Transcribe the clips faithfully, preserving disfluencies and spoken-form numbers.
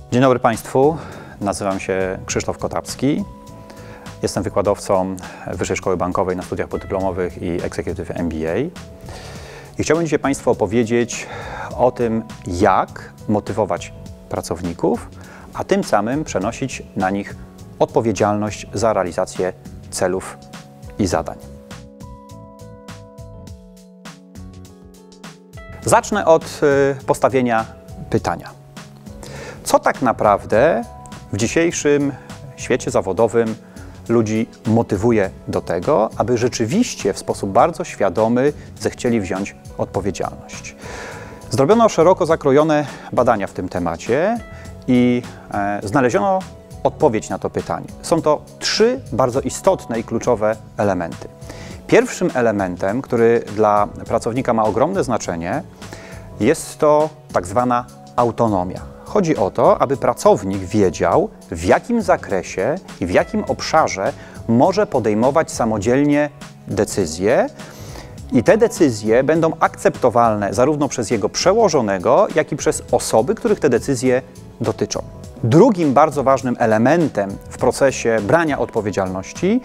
Dzień dobry Państwu, nazywam się Krzysztof Kotapski. Jestem wykładowcą Wyższej Szkoły Bankowej na studiach podyplomowych i Executive M B A. I chciałbym dzisiaj Państwu opowiedzieć o tym, jak motywować pracowników, a tym samym przenosić na nich odpowiedzialność za realizację celów i zadań. Zacznę od postawienia pytania. Co tak naprawdę w dzisiejszym świecie zawodowym ludzi motywuje do tego, aby rzeczywiście w sposób bardzo świadomy zechcieli wziąć odpowiedzialność? Zrobiono szeroko zakrojone badania w tym temacie i e, znaleziono odpowiedź na to pytanie. Są to trzy bardzo istotne i kluczowe elementy. Pierwszym elementem, który dla pracownika ma ogromne znaczenie, jest to tak zwana autonomia. Chodzi o to, aby pracownik wiedział, w jakim zakresie i w jakim obszarze może podejmować samodzielnie decyzje i te decyzje będą akceptowalne zarówno przez jego przełożonego, jak i przez osoby, których te decyzje dotyczą. Drugim bardzo ważnym elementem w procesie brania odpowiedzialności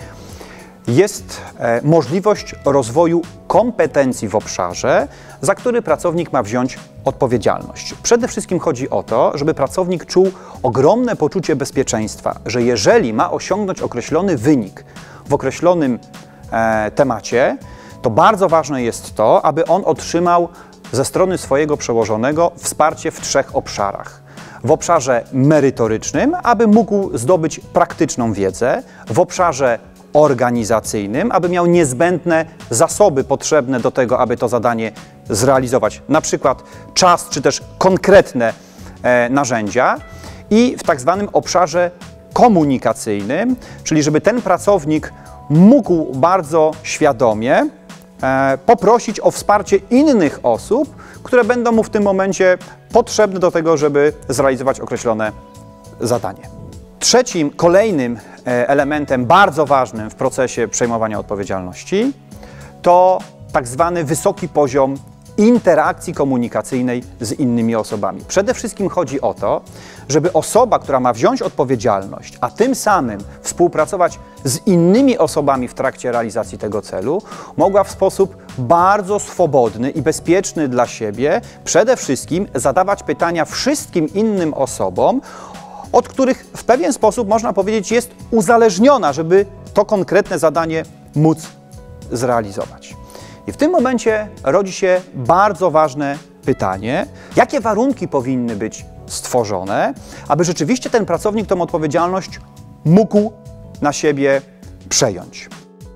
jest e, możliwość rozwoju kompetencji w obszarze, za który pracownik ma wziąć odpowiedzialność. Przede wszystkim chodzi o to, żeby pracownik czuł ogromne poczucie bezpieczeństwa, że jeżeli ma osiągnąć określony wynik w określonym e, temacie, to bardzo ważne jest to, aby on otrzymał ze strony swojego przełożonego wsparcie w trzech obszarach. W obszarze merytorycznym, aby mógł zdobyć praktyczną wiedzę, w obszarze organizacyjnym, aby miał niezbędne zasoby potrzebne do tego, aby to zadanie zrealizować, na przykład czas, czy też konkretne e, narzędzia, i w tak zwanym obszarze komunikacyjnym, czyli żeby ten pracownik mógł bardzo świadomie e, poprosić o wsparcie innych osób, które będą mu w tym momencie potrzebne do tego, żeby zrealizować określone zadanie. Trzecim, kolejnym elementem bardzo ważnym w procesie przejmowania odpowiedzialności to tak zwany wysoki poziom interakcji komunikacyjnej z innymi osobami. Przede wszystkim chodzi o to, żeby osoba, która ma wziąć odpowiedzialność, a tym samym współpracować z innymi osobami w trakcie realizacji tego celu, mogła w sposób bardzo swobodny i bezpieczny dla siebie przede wszystkim zadawać pytania wszystkim innym osobom, od których w pewien sposób, można powiedzieć, jest uzależniona, żeby to konkretne zadanie móc zrealizować. I w tym momencie rodzi się bardzo ważne pytanie, jakie warunki powinny być stworzone, aby rzeczywiście ten pracownik tę odpowiedzialność mógł na siebie przejąć.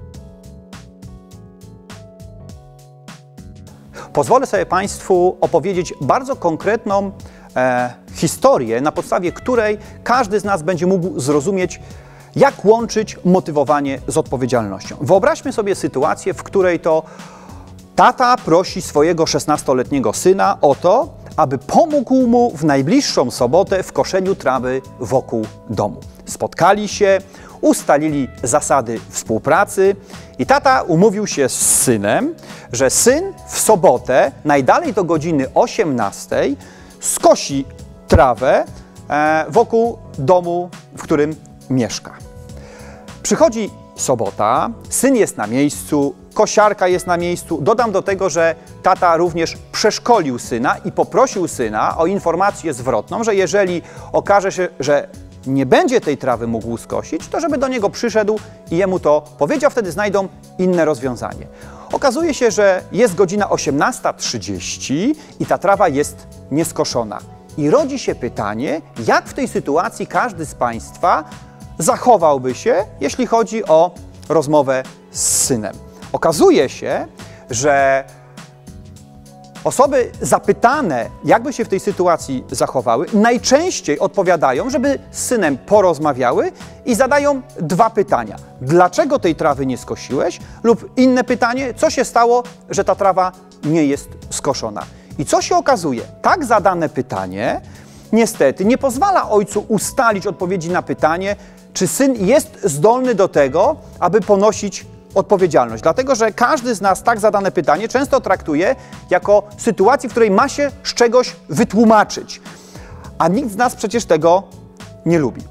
Pozwolę sobie Państwu opowiedzieć bardzo konkretną e, historię, na podstawie której każdy z nas będzie mógł zrozumieć, jak łączyć motywowanie z odpowiedzialnością. Wyobraźmy sobie sytuację, w której to tata prosi swojego szesnastoletniego syna o to, aby pomógł mu w najbliższą sobotę w koszeniu trawy wokół domu. Spotkali się, ustalili zasady współpracy i tata umówił się z synem, że syn w sobotę, najdalej do godziny osiemnastej, skosi trawę wokół domu, w którym mieszka. Przychodzi sobota, syn jest na miejscu, kosiarka jest na miejscu. Dodam do tego, że tata również przeszkolił syna i poprosił syna o informację zwrotną, że jeżeli okaże się, że nie będzie tej trawy mógł skosić, to żeby do niego przyszedł i jemu to powiedział, wtedy znajdą inne rozwiązanie. Okazuje się, że jest godzina osiemnasta trzydzieści i ta trawa jest nieskoszona. I rodzi się pytanie, jak w tej sytuacji każdy z Państwa zachowałby się, jeśli chodzi o rozmowę z synem. Okazuje się, że osoby zapytane, jakby się w tej sytuacji zachowały, najczęściej odpowiadają, żeby z synem porozmawiały i zadają dwa pytania. Dlaczego tej trawy nie skosiłeś? Lub inne pytanie, co się stało, że ta trawa nie jest skoszona? I co się okazuje? Tak zadane pytanie niestety nie pozwala ojcu ustalić odpowiedzi na pytanie, czy syn jest zdolny do tego, aby ponosić odpowiedzialność. Dlatego, że każdy z nas tak zadane pytanie często traktuje jako sytuację, w której ma się z czegoś wytłumaczyć. a nikt z nas przecież tego nie lubi.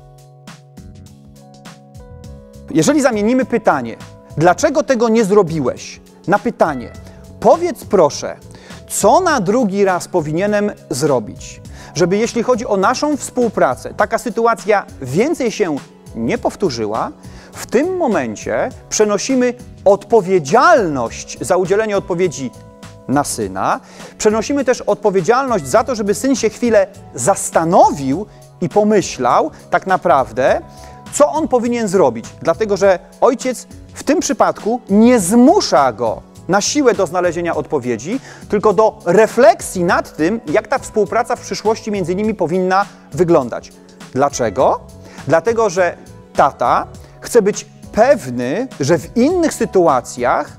Jeżeli zamienimy pytanie, dlaczego tego nie zrobiłeś, na pytanie, powiedz proszę, co na drugi raz powinienem zrobić, żeby jeśli chodzi o naszą współpracę, taka sytuacja więcej się nie powtórzyła, w tym momencie przenosimy odpowiedzialność za udzielenie odpowiedzi na syna, przenosimy też odpowiedzialność za to, żeby syn się chwilę zastanowił i pomyślał tak naprawdę, co on powinien zrobić, dlatego że ojciec w tym przypadku nie zmusza go na siłę do znalezienia odpowiedzi, tylko do refleksji nad tym, jak ta współpraca w przyszłości między nimi powinna wyglądać. Dlaczego? Dlatego, że tata chce być pewny, że w innych sytuacjach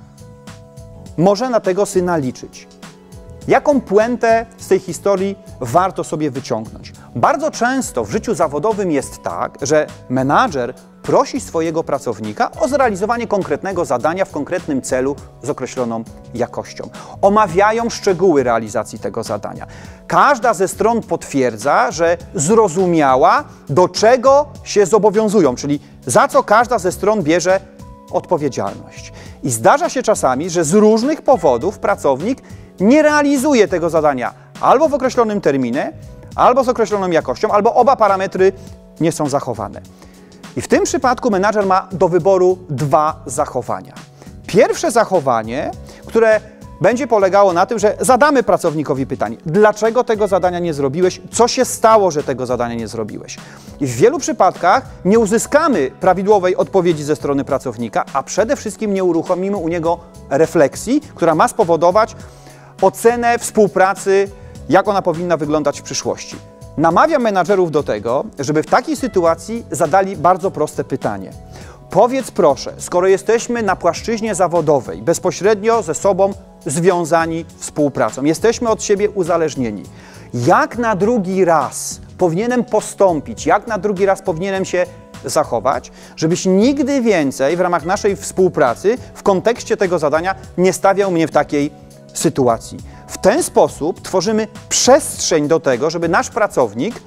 może na tego syna liczyć. Jaką puentę z tej historii warto sobie wyciągnąć? Bardzo często w życiu zawodowym jest tak, że menadżer prosi swojego pracownika o zrealizowanie konkretnego zadania w konkretnym celu z określoną jakością. Omawiają szczegóły realizacji tego zadania. Każda ze stron potwierdza, że zrozumiała, do czego się zobowiązują, czyli za co każda ze stron bierze odpowiedzialność. I zdarza się czasami, że z różnych powodów pracownik nie realizuje tego zadania albo w określonym terminie, albo z określoną jakością, albo oba parametry nie są zachowane. I w tym przypadku menadżer ma do wyboru dwa zachowania. Pierwsze zachowanie, które będzie polegało na tym, że zadamy pracownikowi pytanie, dlaczego tego zadania nie zrobiłeś, co się stało, że tego zadania nie zrobiłeś. I w wielu przypadkach nie uzyskamy prawidłowej odpowiedzi ze strony pracownika, a przede wszystkim nie uruchomimy u niego refleksji, która ma spowodować ocenę współpracy, jak ona powinna wyglądać w przyszłości. Namawiam menadżerów do tego, żeby w takiej sytuacji zadali bardzo proste pytanie. Powiedz proszę, skoro jesteśmy na płaszczyźnie zawodowej, bezpośrednio ze sobą związani współpracą, jesteśmy od siebie uzależnieni, jak na drugi raz powinienem postąpić, jak na drugi raz powinienem się zachować, żebyś nigdy więcej w ramach naszej współpracy w kontekście tego zadania nie stawiał mnie w takiej sytuacji. W ten sposób tworzymy przestrzeń do tego, żeby nasz pracownik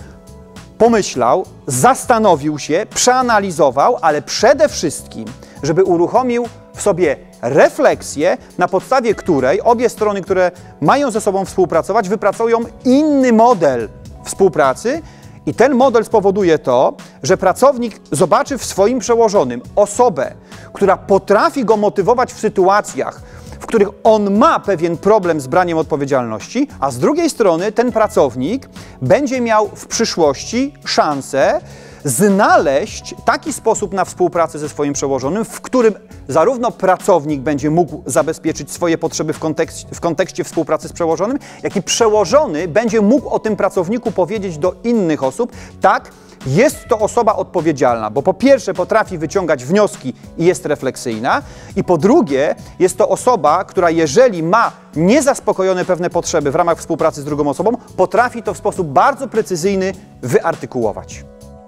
pomyślał, zastanowił się, przeanalizował, ale przede wszystkim, żeby uruchomił w sobie refleksję, na podstawie której obie strony, które mają ze sobą współpracować, wypracują inny model współpracy i ten model spowoduje to, że pracownik zobaczy w swoim przełożonym osobę, która potrafi go motywować w sytuacjach, w których on ma pewien problem z braniem odpowiedzialności, a z drugiej strony ten pracownik będzie miał w przyszłości szansę znaleźć taki sposób na współpracę ze swoim przełożonym, w którym zarówno pracownik będzie mógł zabezpieczyć swoje potrzeby w kontekście, w kontekście współpracy z przełożonym, jak i przełożony będzie mógł o tym pracowniku powiedzieć do innych osób, tak, jest to osoba odpowiedzialna, bo po pierwsze potrafi wyciągać wnioski i jest refleksyjna i po drugie jest to osoba, która jeżeli ma niezaspokojone pewne potrzeby w ramach współpracy z drugą osobą, potrafi to w sposób bardzo precyzyjny wyartykułować.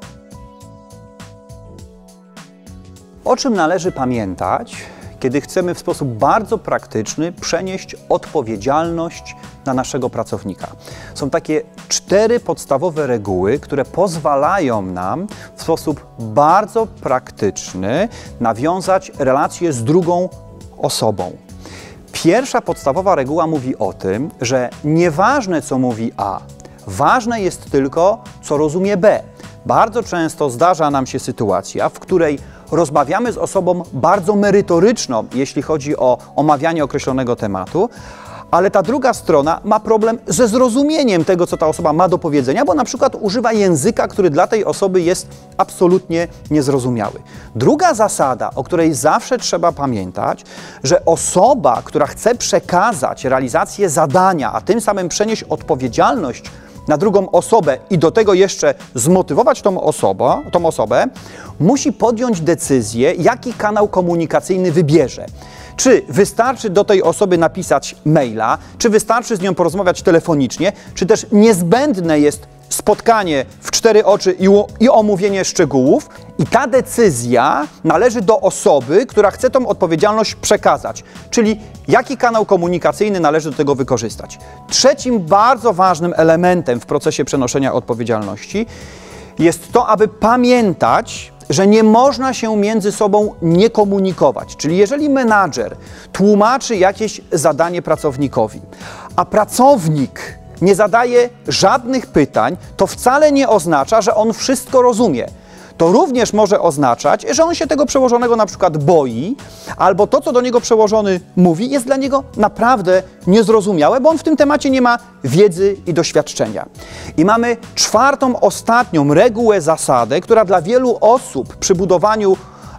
O czym należy pamiętać, kiedy chcemy w sposób bardzo praktyczny przenieść odpowiedzialność na naszego pracownika? Są takie cztery podstawowe reguły, które pozwalają nam w sposób bardzo praktyczny nawiązać relację z drugą osobą. Pierwsza podstawowa reguła mówi o tym, że nieważne co mówi A, ważne jest tylko co rozumie B. Bardzo często zdarza nam się sytuacja, w której rozmawiamy z osobą bardzo merytoryczną, jeśli chodzi o omawianie określonego tematu, ale ta druga strona ma problem ze zrozumieniem tego, co ta osoba ma do powiedzenia, bo na przykład używa języka, który dla tej osoby jest absolutnie niezrozumiały. Druga zasada, o której zawsze trzeba pamiętać, że osoba, która chce przekazać realizację zadania, a tym samym przenieść odpowiedzialność na drugą osobę i do tego jeszcze zmotywować tą osobę, tą osobę, musi podjąć decyzję, jaki kanał komunikacyjny wybierze. Czy wystarczy do tej osoby napisać maila, czy wystarczy z nią porozmawiać telefonicznie, czy też niezbędne jest spotkanie w cztery oczy i, i omówienie szczegółów. I ta decyzja należy do osoby, która chce tą odpowiedzialność przekazać, czyli jaki kanał komunikacyjny należy do tego wykorzystać. Trzecim bardzo ważnym elementem w procesie przenoszenia odpowiedzialności jest to, aby pamiętać, że nie można się między sobą nie komunikować. Czyli jeżeli menadżer tłumaczy jakieś zadanie pracownikowi, a pracownik nie zadaje żadnych pytań, to wcale nie oznacza, że on wszystko rozumie. To również może oznaczać, że on się tego przełożonego na przykład boi, albo to, co do niego przełożony mówi, jest dla niego naprawdę niezrozumiałe, bo on w tym temacie nie ma wiedzy i doświadczenia. I mamy czwartą, ostatnią regułę, zasadę, która dla wielu osób przy budowaniu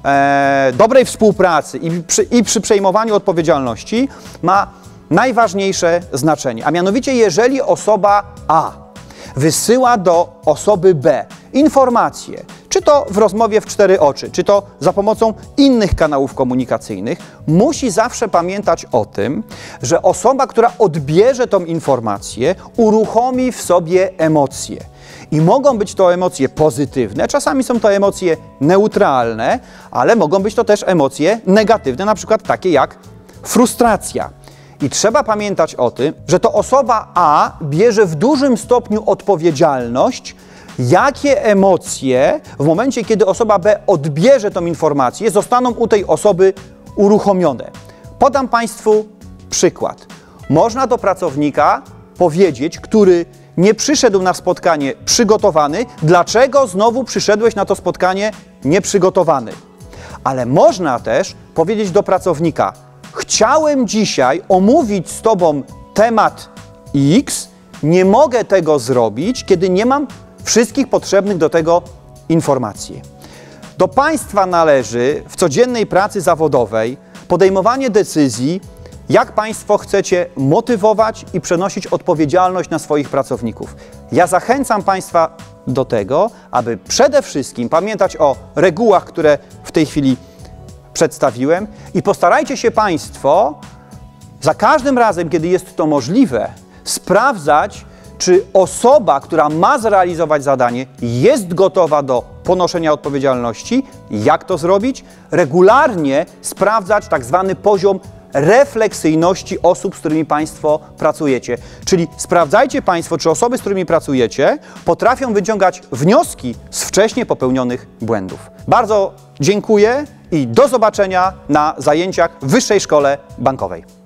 e, dobrej współpracy i przy, i przy przejmowaniu odpowiedzialności ma najważniejsze znaczenie. A mianowicie, jeżeli osoba A wysyła do osoby B informacje, czy to w rozmowie w cztery oczy, czy to za pomocą innych kanałów komunikacyjnych, musi zawsze pamiętać o tym, że osoba, która odbierze tą informację, uruchomi w sobie emocje. I mogą być to emocje pozytywne, czasami są to emocje neutralne, ale mogą być to też emocje negatywne, na przykład takie jak frustracja. I trzeba pamiętać o tym, że to osoba A bierze w dużym stopniu odpowiedzialność, jakie emocje w momencie, kiedy osoba B odbierze tą informację, zostaną u tej osoby uruchomione. Podam Państwu przykład. Można do pracownika powiedzieć, który nie przyszedł na spotkanie przygotowany, dlaczego znowu przyszedłeś na to spotkanie nieprzygotowany. Ale można też powiedzieć do pracownika: chciałem dzisiaj omówić z Tobą temat X, nie mogę tego zrobić, kiedy nie mam wszystkich potrzebnych do tego informacji. Do Państwa należy w codziennej pracy zawodowej podejmowanie decyzji, jak Państwo chcecie motywować i przenosić odpowiedzialność na swoich pracowników. Ja zachęcam Państwa do tego, aby przede wszystkim pamiętać o regułach, które w tej chwili przedstawiłem, i postarajcie się Państwo za każdym razem, kiedy jest to możliwe, sprawdzać, czy osoba, która ma zrealizować zadanie, jest gotowa do ponoszenia odpowiedzialności, jak to zrobić, regularnie sprawdzać tak zwany poziom refleksyjności osób, z którymi Państwo pracujecie. Czyli sprawdzajcie Państwo, czy osoby, z którymi pracujecie, potrafią wyciągać wnioski z wcześniej popełnionych błędów. Bardzo dziękuję i do zobaczenia na zajęciach w Wyższej Szkole Bankowej.